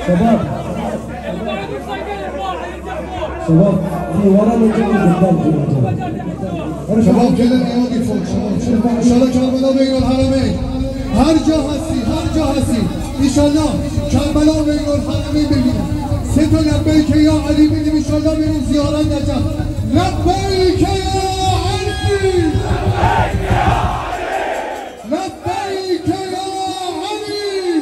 شباب في ورا نجي قدام شباب كده نيادي فوق شباب ان شاء الله کربلا بین الحرمین هر جا هستی ان شاء الله کربلا بین الحرمین ببینیم سه تا لبیک یا علی بگیم ان شاء الله بریم زیارت نجف لبیک یا علی لبیک یا علی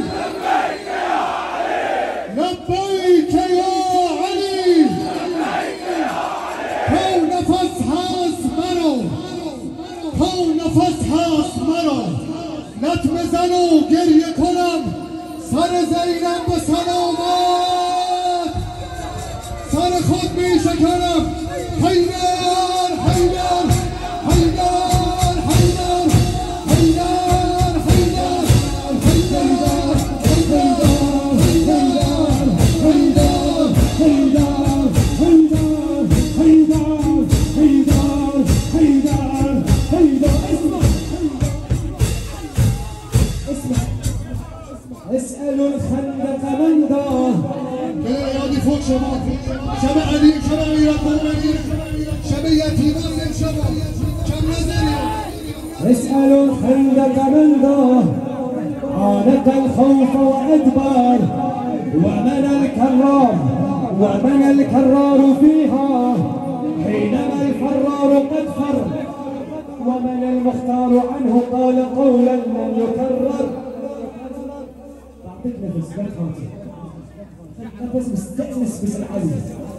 لبیک یا علی تو نفس هست مرا لطم زن و گریه کنم سر زینب به سلامت سر خود می شکنم حیدر حیدر حیدر حیدر حیدر حیدر اسألوا الخندق من داه يادي فوق شباب شباب علي شباب يربوني شباب يتيمان شباب كم نزل اسألوا الخندق من داه عانق الخوف وأدبار ومن الكرار فيها حينما الفرار قد فر ومن المختار عنه قال قولا لم يكرر. بعطيك نفس بالخاطر نفس مستأنس بالعلي.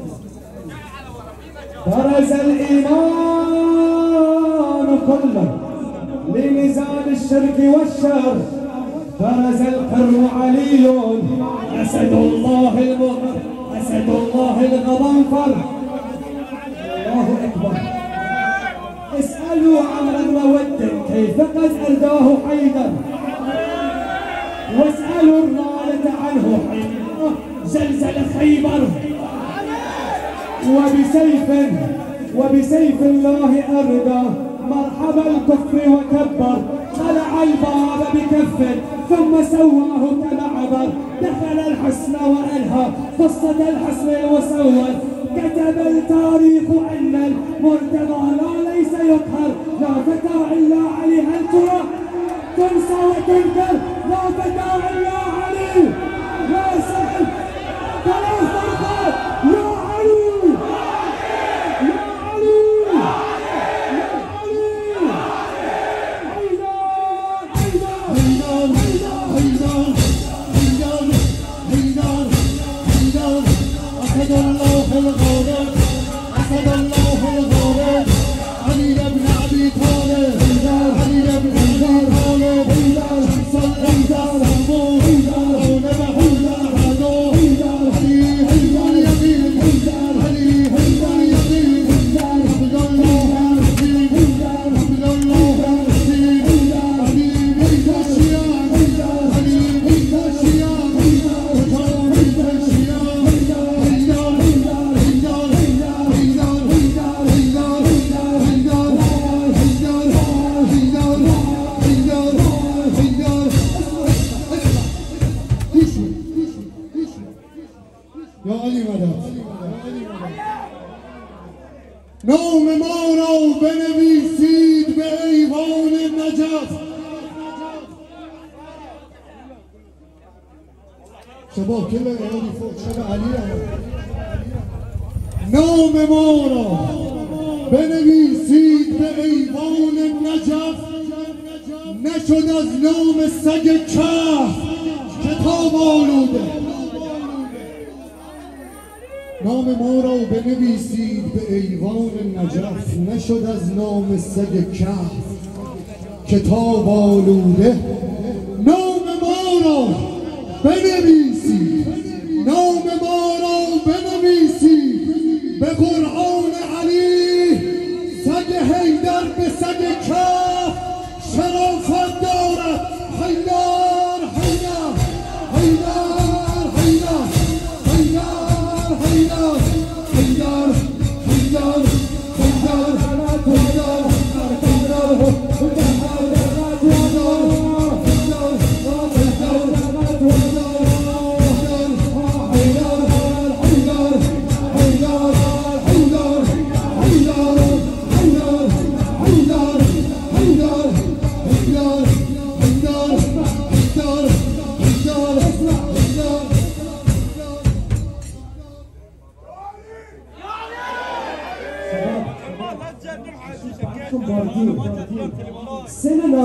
برز الإيمان كله لميزان الشرك والشر برز القرن علي أسد الله الغضنفر. الله أكبر. اسألوا عمرا وود كيف قد أرداه حيدر واسألوا الرالة عنه حين زلزل خيبر وبسيف الله أردى مرحبا الكفر وكبر خلع الباب بكف ثم سواه كمعبر دخل الحسن وأنهى قصة الحسن المسور كتب التاريخ أن المرتضى لا ليس يقهر لا فتى إلا علي هل ترى تنسى وتنكر لا فتى إلا علي لا سهل ثلاث مرات يا علي يا علي يا علي أسد الله الغالب أسد الله الغالب علي بن أبي طالب علي بن أبي طالب شمس الأنذار أبو نبح الأعداء علي اليمين علي اليمين عبد الله العزيز عبد الله العزيز علي بن الشيام علي بن الشيام وجار الشيام يا علي مدد نام ما را بنویسید به ایوان نجف. شباب كله يا فوق شباب علي نام ما را بنویسید به ایوان نجف نشد از نام سگ کهف کتاب آلوده. نام ما را بنویسید به ایوان نجف نشد از نام سگ کهف کتاب آلوده. نام ما را بنویسید نام ما را بنویسید به قرآن علی سگ حیدر به سگ کهف شرافت دارد. حیدر حیدر حیدر حیدر حیدر حیدر حیدر حیدر حیدر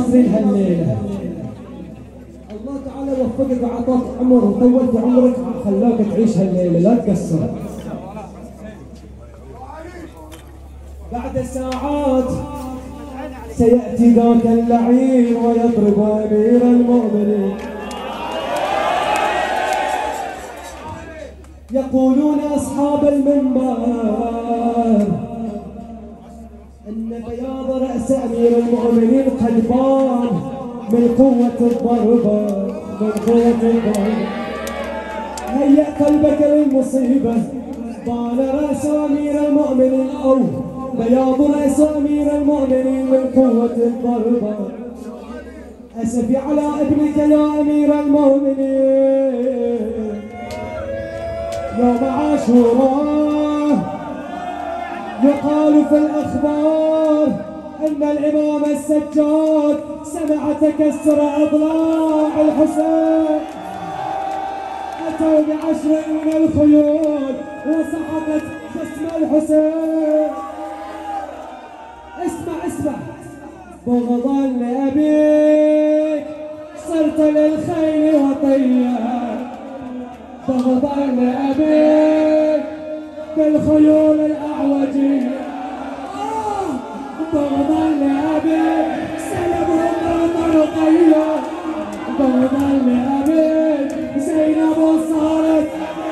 ناصرين هالليلة. الله تعالى وفقك وعطاك عمر وطولت عمرك خلاك تعيش هالليلة، لا تقصر. بعد ساعات سيأتي ذاك اللعين ويضرب أمير المؤمنين. يقولون أصحاب المنبر إن بياض رأس أمير المؤمنين قد بان من قوة الضربة، من قوة الضربة. هيأ قلبك للمصيبة، بان رأس أمير المؤمنين أو بياض رأس أمير المؤمنين من قوة الضربة. أسفي على ابنك يا أمير المؤمنين. يوم عاشوراء يقال في الأخبار أن الإمام السجاد سمع تكسر أضلاع الحسين. أتوا ب10 من الخيول وسحقت جسم الحسين. اسمع بغضا لأبيك صرت للخيل وطيا، بغضا لأبيك بالخيول الأعوجية. بغضا لأبيك سلبهم رقية، بغضا لأبيك زينب صارت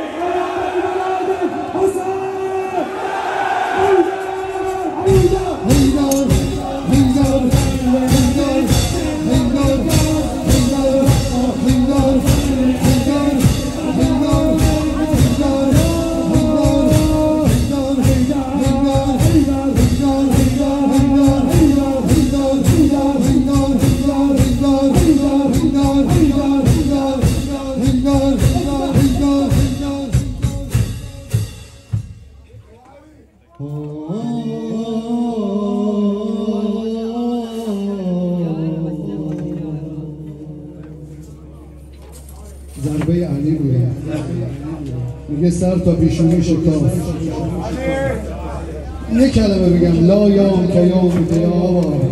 ضربه علی بوده میگه سر تا پیشونی شکاف. یه کلمه بگم لا یام که یام که یا آبا